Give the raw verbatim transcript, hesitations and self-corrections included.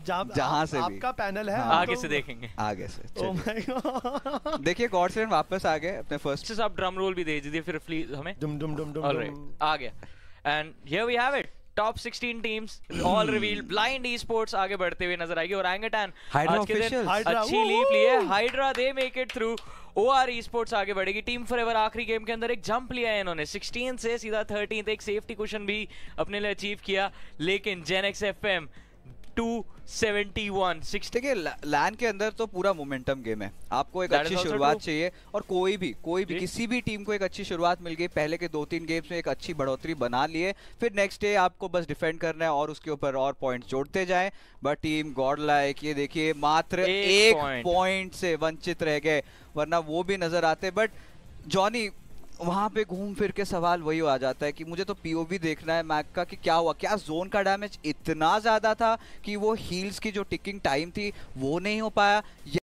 जहाँ से भी आपका पैनल है, आगे से देखेंगे, आगे से। ओह माय गॉड, देखिए गॉडसेन वापस आ गए अपने फर्स्ट से। आप ड्रम रोल भी दे दीजिए फिर प्लीज हमें। डुम डुम डुम डुम। ऑलराइट, आ गया। And here we have it, top sixteen teams all reveal. Blind esports आगे बढ़ते हुए नजर आएगी और ओरंगुटान आज के दिन अच्छी लीप ली है। Hydra they make it through. OR esports आगे बढ़ेगी। टीम फॉरएवर आखिरी गेम के अंदर एक जंप लिया है इन्होंने, सिक्सटीन से सीधा थर्टीन, एक सेफ्टी कुशन भी अपने लिए अचीव किया। लेकिन Genex FM two seventy one six. देखिए लैन के अंदर तो पूरा मोमेंटम गेम है, आपको एक अच्छी शुरुआत चाहिए और कोई भी कोई भी किसी भी टीम को एक अच्छी शुरुआत मिल गई, पहले के दो तीन गेम्स में एक अच्छी बढ़ोतरी बना लिए, फिर नेक्स्ट डे आपको बस डिफेंड करना है और उसके ऊपर और पॉइंट्स जोड़ते जाएं। बट टीम गॉड लाइक ये देखिए मात्र एक, एक पॉइंट से वंचित रह गए, वरना वो भी नजर आते। बट जॉनी वहां पे घूम फिर के सवाल वही आ जाता है कि मुझे तो पीओवी देखना है मैक का कि क्या हुआ, क्या जोन का डैमेज इतना ज्यादा था कि वो हील्स की जो टिकिंग टाइम थी वो नहीं हो पाया।